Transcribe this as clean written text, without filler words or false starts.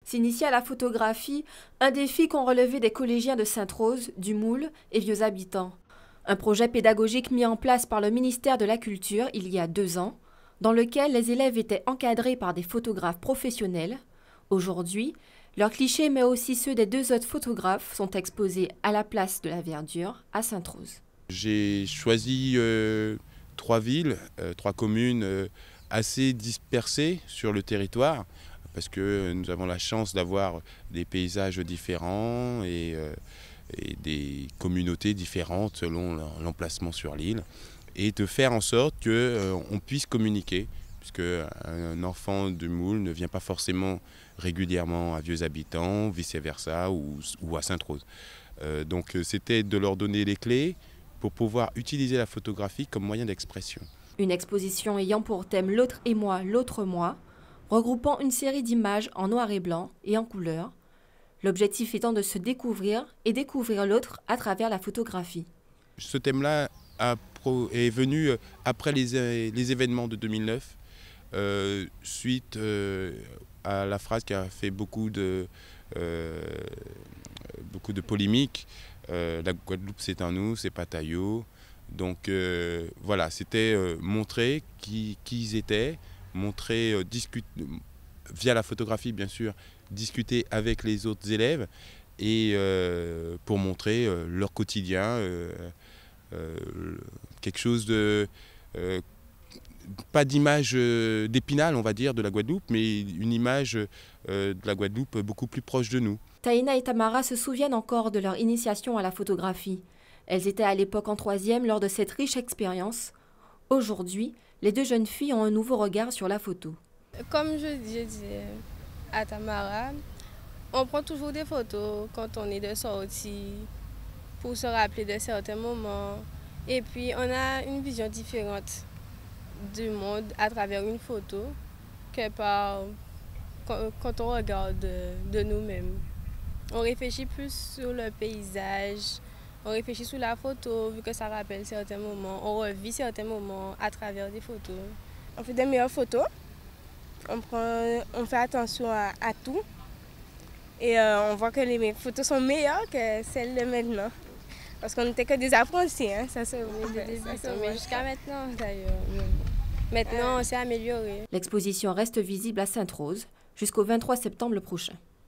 S'initier à la photographie, un défi qu'ont relevé des collégiens de Sainte-Rose, du Moule et Vieux Habitants. Un projet pédagogique mis en place par le ministère de la Culture il y a 2 ans, dans lequel les élèves étaient encadrés par des photographes professionnels. Aujourd'hui, leurs clichés, mais aussi ceux des 2 autres photographes, sont exposés à la place de la Verdure, à Sainte-Rose. J'ai choisi 3 villes, 3 communes assez dispersées sur le territoire, parce que nous avons la chance d'avoir des paysages différents et des communautés différentes selon l'emplacement sur l'île, et de faire en sorte qu'on puisse communiquer, puisque un enfant du Moule ne vient pas forcément régulièrement à Vieux Habitants, vice-versa, ou à Sainte-Rose. Donc c'était de leur donner les clés pour pouvoir utiliser la photographie comme moyen d'expression. Une exposition ayant pour thème l'autre et moi, l'autre moi, regroupant une série d'images en noir et blanc et en couleur, l'objectif étant de se découvrir et découvrir l'autre à travers la photographie. Ce thème-là est venu après les événements de 2009, suite à la phrase qui a fait beaucoup de polémiques. La Guadeloupe, c'est à nous, c'est pas Taillot. Donc voilà, c'était montrer qui ils étaient, montrer, via la photographie bien sûr, discuter avec les autres élèves et pour montrer leur quotidien, quelque chose de... pas d'image d'Épinal, on va dire, de la Guadeloupe, mais une image de la Guadeloupe beaucoup plus proche de nous. Taïna et Tamara se souviennent encore de leur initiation à la photographie. Elles étaient à l'époque en 3e lors de cette riche expérience. Aujourd'hui, les 2 jeunes filles ont un nouveau regard sur la photo. Comme je disais à Tamara, on prend toujours des photos quand on est de sortie pour se rappeler de certains moments. Et puis on a une vision différente du monde à travers une photo que quand on regarde de nous-mêmes. On réfléchit plus sur le paysage, on réfléchit sur la photo vu que ça rappelle certains moments, on revit certains moments à travers des photos. On fait des meilleures photos, on fait attention à tout et on voit que les photos sont meilleures que celles de maintenant. Parce qu'on n'était que des apprentis, hein, ça se voit. Mais jusqu'à maintenant d'ailleurs. Maintenant, on s'est amélioré. L'exposition reste visible à Sainte-Rose jusqu'au 23 septembre prochain.